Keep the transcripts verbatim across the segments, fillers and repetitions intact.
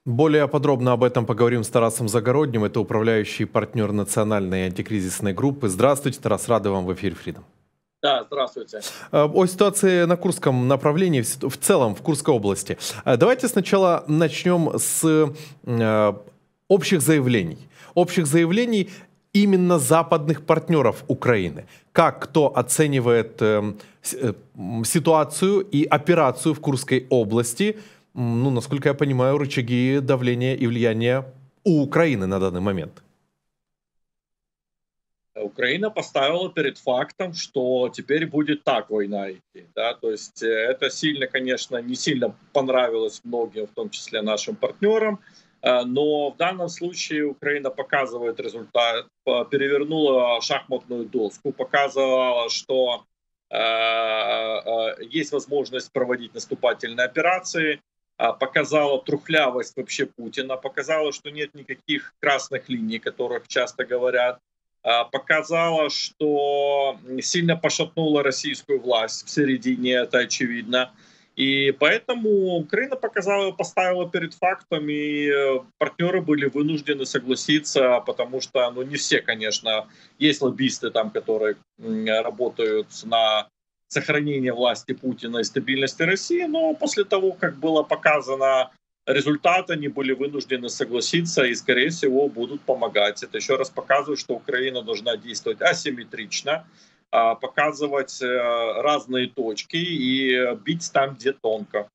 Более подробно об этом поговорим с Тарасом Загородним. Это управляющий партнер национальной антикризисной группы. Здравствуйте, Тарас, рады вам в эфире Freedom. Да, здравствуйте. О ситуации на Курском направлении, в целом в Курской области. Давайте сначала начнем с э, общих заявлений. Общих заявлений именно западных партнеров Украины. Как кто оценивает э, ситуацию и операцию в Курской области? Ну, насколько я понимаю, рычаги давления и влияния у Украины на данный момент. Украина поставила перед фактом, что теперь будет так война идти. Да? То есть это сильно, конечно, не сильно понравилось многим, в том числе нашим партнерам, но в данном случае Украина показывает результат, перевернула шахматную доску, показывала, что э, э, есть возможность проводить наступательные операции, показала трухлявость вообще Путина, показала, что нет никаких красных линий, о которых часто говорят, показала, что сильно пошатнула российскую власть в середине, это очевидно. И поэтому Украина показала, поставила перед фактом, и партнеры были вынуждены согласиться, потому что, ну, не все, конечно, есть лоббисты там, которые работают на сохранение власти Путина и стабильности России, но после того, как было показано результат, они были вынуждены согласиться и, скорее всего, будут помогать. Это еще раз показывает, что Украина должна действовать асимметрично, показывать разные точки и бить там, где тонко.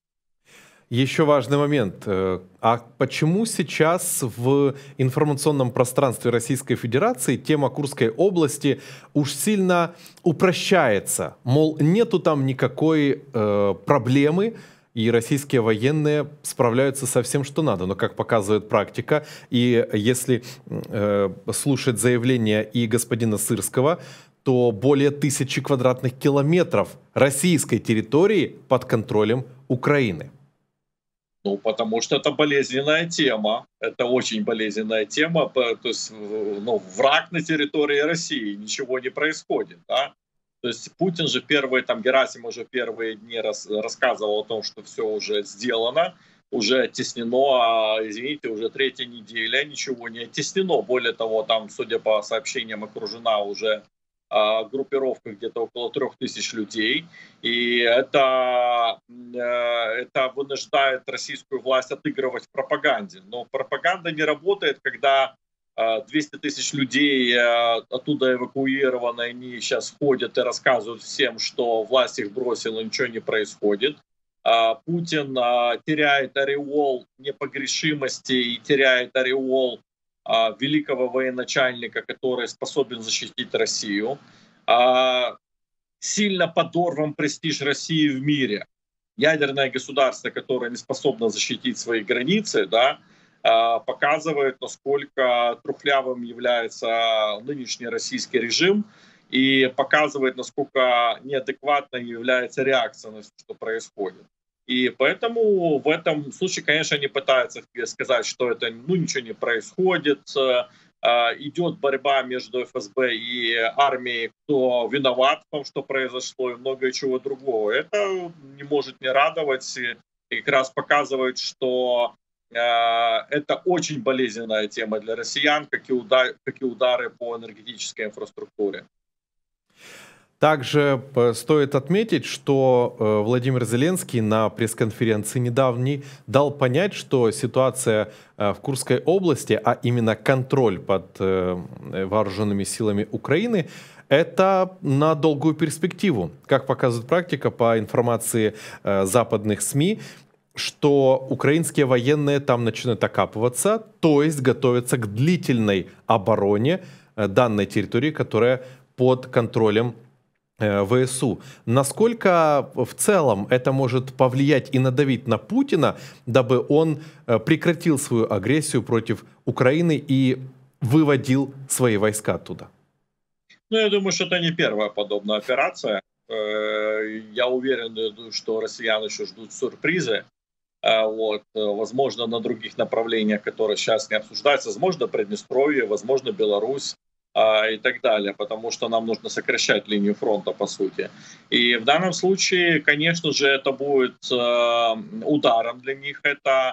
Еще важный момент. А почему сейчас в информационном пространстве Российской Федерации тема Курской области уж сильно упрощается? Мол, нету там никакой э, проблемы, и российские военные справляются со всем, что надо. Но, как показывает практика, и если э, слушать заявления и господина Сырского, то более тысячи квадратных километров российской территории под контролем Украины. Ну, потому что это болезненная тема. Это очень болезненная тема. То есть, ну, враг на территории России, ничего не происходит, да? То есть Путин же первые, там, Герасим уже первые дни рас, рассказывал о том, что все уже сделано, уже оттеснено, а, извините, уже третья неделя, ничего не оттеснено. Более того, там, судя по сообщениям, окружена уже группировка где-то около трех тысяч людей, и это, это вынуждает российскую власть отыгрывать в пропаганде. Но пропаганда не работает, когда двести тысяч людей оттуда эвакуированы, они сейчас ходят и рассказывают всем, что власть их бросила, ничего не происходит. Путин теряет ореол непогрешимости и теряет ореол великого военачальника, который способен защитить Россию. Сильно подорван престиж России в мире. Ядерное государство, которое не способно защитить свои границы, да, показывает, насколько трухлявым является нынешний российский режим, и показывает, насколько неадекватной является реакция на все, что происходит. И поэтому в этом случае, конечно, они пытаются сказать, что это, ну, ничего не происходит, идет борьба между эф эс бэ и армией, кто виноват в том, что произошло, и многое чего другого. Это не может не радовать, и как раз показывает, что это очень болезненная тема для россиян, как и удары, как и удары по энергетической инфраструктуре. Также стоит отметить, что Владимир Зеленский на пресс-конференции недавней дал понять, что ситуация в Курской области, а именно контроль под вооруженными силами Украины, это на долгую перспективу. Как показывает практика, по информации западных СМИ, что украинские военные там начинают окапываться, то есть готовятся к длительной обороне данной территории, которая под контролем вэ эс у. Насколько в целом это может повлиять и надавить на Путина, дабы он прекратил свою агрессию против Украины и выводил свои войска оттуда? Ну, я думаю, что это не первая подобная операция. Я уверен, что россиян еще ждут сюрпризы. Вот. Возможно, на других направлениях, которые сейчас не обсуждаются. Возможно, Приднестровье, возможно, Беларусь. И так далее, потому что нам нужно сокращать линию фронта, по сути. И в данном случае, конечно же, это будет э, ударом для них, это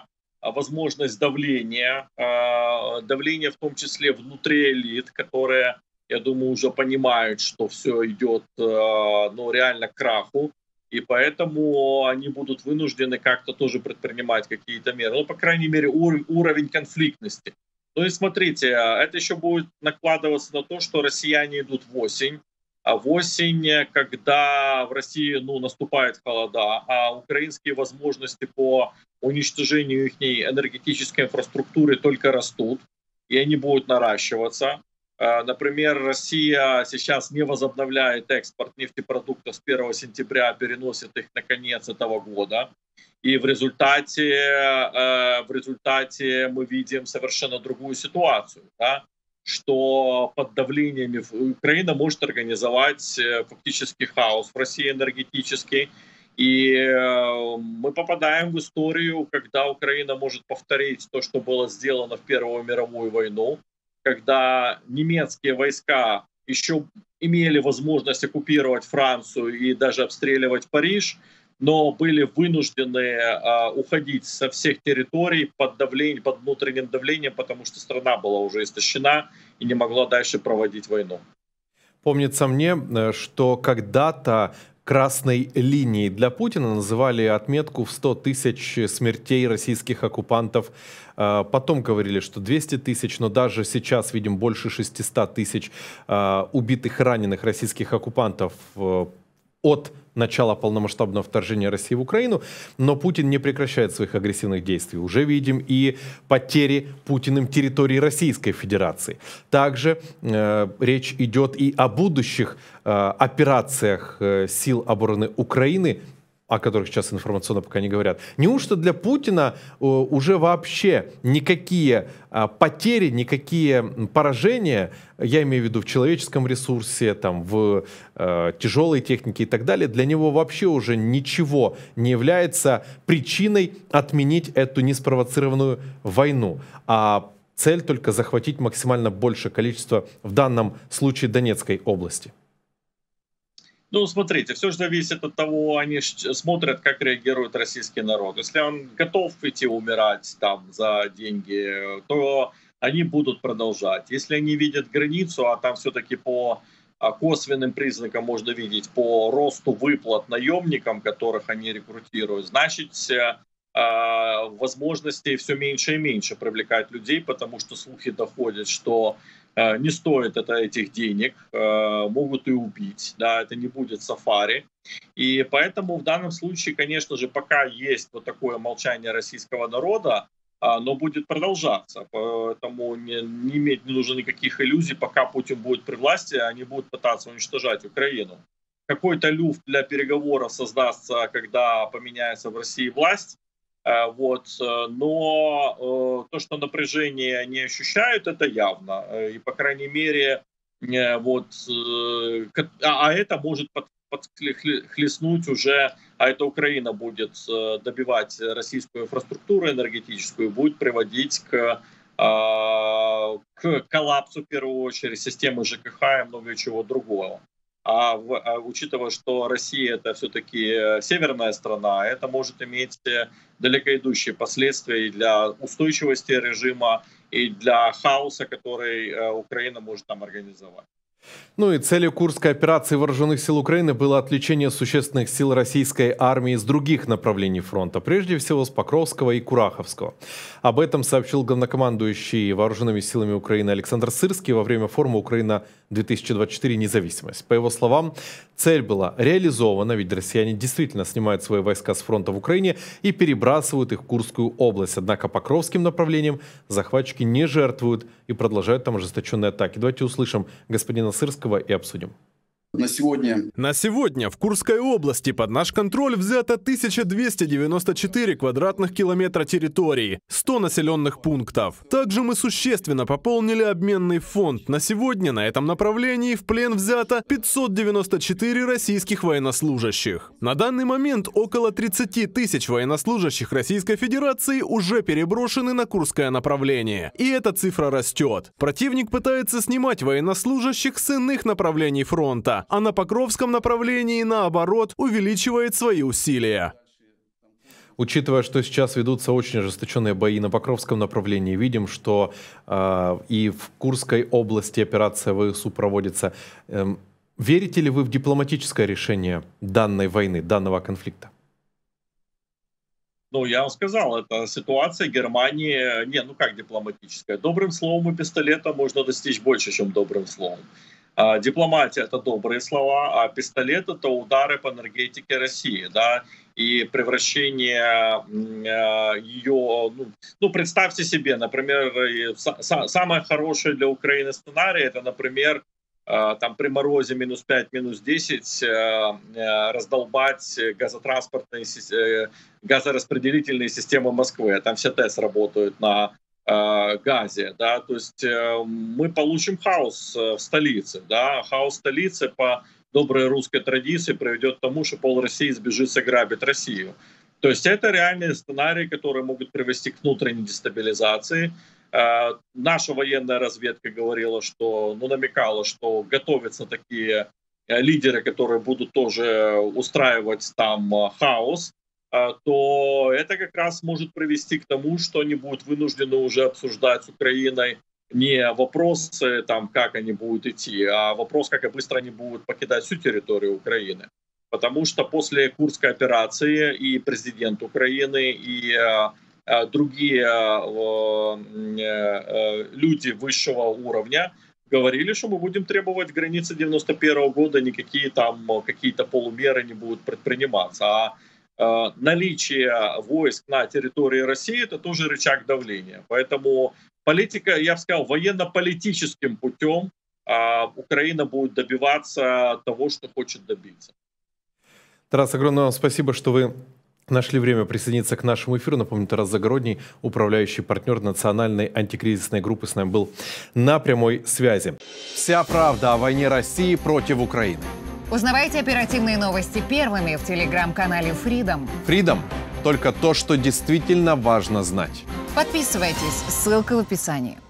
возможность давления, давления в том числе внутри элит, которые, я думаю, уже понимают, что все идет, ну, реально к краху, и поэтому они будут вынуждены как-то тоже предпринимать какие-то меры, ну, по крайней мере, ур- уровень конфликтности. Ну и смотрите, это еще будет накладываться на то, что россияне идут в осень, а в осень, когда в России, ну, наступает холода, а украинские возможности по уничтожению их энергетической инфраструктуры только растут, и они будут наращиваться. Например, Россия сейчас не возобновляет экспорт нефтепродуктов с первого сентября, переносит их на конец этого года. И в результате, в результате мы видим совершенно другую ситуацию, да? Что под давлениями Украина может организовать фактически хаос в России энергетический. И мы попадаем в историю, когда Украина может повторить то, что было сделано в Первую мировую войну, когда немецкие войска еще имели возможность оккупировать Францию и даже обстреливать Париж, но были вынуждены а, уходить со всех территорий под давлением, под внутренним давлением, потому что страна была уже истощена и не могла дальше проводить войну. Помнится мне, что когда-то красной линией для Путина называли отметку в сто тысяч смертей российских оккупантов. Потом говорили, что двести тысяч, но даже сейчас видим больше шестисот тысяч убитых и раненых российских оккупантов от начала полномасштабного вторжения России в Украину, но Путин не прекращает своих агрессивных действий. Уже видим и потери Путиным территории Российской Федерации. Также э, речь идет и о будущих э, операциях э, сил обороны Украины, о которых сейчас информационно пока не говорят. Неужто для Путина э, уже вообще никакие э, потери, никакие поражения, я имею в виду в человеческом ресурсе, там, в э, тяжелой технике и так далее, для него вообще уже ничего не является причиной отменить эту неспровоцированную войну, а цель только захватить максимально большее количество, в данном случае, Донецкой области? Ну, смотрите, все же зависит от того, они смотрят, как реагирует российский народ. Если он готов идти умирать там за деньги, то они будут продолжать. Если они видят границу, а там все-таки по косвенным признакам можно видеть по росту выплат наемникам, которых они рекрутируют, значит, возможностей все меньше и меньше привлекать людей, потому что слухи доходят, что не стоит это этих денег, могут и убить, да, это не будет сафари. И поэтому в данном случае, конечно же, пока есть вот такое молчание российского народа, но будет продолжаться. Поэтому не, не иметь не нужно никаких иллюзий, пока Путин будет при власти, они будут пытаться уничтожать Украину. Какой-то люфт для переговоров создастся, когда поменяется в России власть. Вот. Но то, что напряжение не ощущают, это явно. И, по крайней мере, вот, а это может подхлестнуть уже, а это Украина будет добивать российскую инфраструктуру энергетическую, будет приводить к, к коллапсу, в первую очередь, системы ЖКХ и много чего другого. А, в, а учитывая, что Россия это все-таки северная страна, это может иметь далеко идущие последствия и для устойчивости режима, и для хаоса, который Украина может там организовать. Ну и целью Курской операции Вооруженных сил Украины было отвлечение существенных сил российской армии с других направлений фронта, прежде всего с Покровского и Кураховского. Об этом сообщил главнокомандующий Вооруженными силами Украины Александр Сырский во время форума «Украина-две тысячи двадцать четыре. Независимость». По его словам, цель была реализована, ведь россияне действительно снимают свои войска с фронта в Украине и перебрасывают их в Курскую область. Однако Покровским направлением захватчики не жертвуют и продолжают там ожесточенные атаки. Давайте услышим господина Сырского и обсудим. На сегодня... На сегодня в Курской области под наш контроль взято тысяча двести девяносто четыре квадратных километра территории, сто населенных пунктов. Также мы существенно пополнили обменный фонд. На сегодня на этом направлении в плен взято пятьсот девяносто четыре российских военнослужащих. На данный момент около тридцати тысяч военнослужащих Российской Федерации уже переброшены на Курское направление. И эта цифра растет. Противник пытается снимать военнослужащих с иных направлений фронта, а на Покровском направлении, наоборот, увеличивает свои усилия. Учитывая, что сейчас ведутся очень ожесточенные бои на Покровском направлении, видим, что э, и в Курской области операция ВСУ проводится. Э, верите ли вы в дипломатическое решение данной войны, данного конфликта? Ну, я вам сказал, это ситуация Германии, не, ну как дипломатическая. Добрым словом и пистолетом можно достичь больше, чем добрым словом. А, дипломатия — это добрые слова, а пистолет — это удары по энергетике России, да, и превращение э, ее, ну, ну, представьте себе, например, са, самое хорошее для Украины сценарий — это, например, э, там при морозе минус пять, минус десять э, э, раздолбать газотранспортные, э, газораспределительные системы Москвы, там все ТЭС работают на газе, да, то есть э, мы получим хаос в столице, да, хаос в столице по доброй русской традиции приведет к тому, что пол России сбежится грабить Россию. То есть это реальные сценарии, которые могут привести к внутренней дестабилизации. Э, наша военная разведка говорила, что, ну, намекала, что готовятся такие лидеры, которые будут тоже устраивать там хаос, то это как раз может привести к тому, что они будут вынуждены уже обсуждать с Украиной не вопросы, там, как они будут идти, а вопрос, как и быстро они будут покидать всю территорию Украины. Потому что после Курской операции и президент Украины, и э, другие э, э, люди высшего уровня говорили, что мы будем требовать границы девяносто первого года, никакие там какие-то полумеры не будут предприниматься. А наличие войск на территории России — это тоже рычаг давления. Поэтому политика, я бы сказал, военно-политическим путем Украина будет добиваться того, что хочет добиться. Тарас, огромное вам спасибо, что вы нашли время присоединиться к нашему эфиру. Напомню, Тарас Загородний, управляющий партнер национальной антикризисной группы, с нами был на прямой связи. Вся правда о войне России против Украины. Узнавайте оперативные новости первыми в телеграм-канале Freedom. Freedom – только то, что действительно важно знать. Подписывайтесь, ссылка в описании.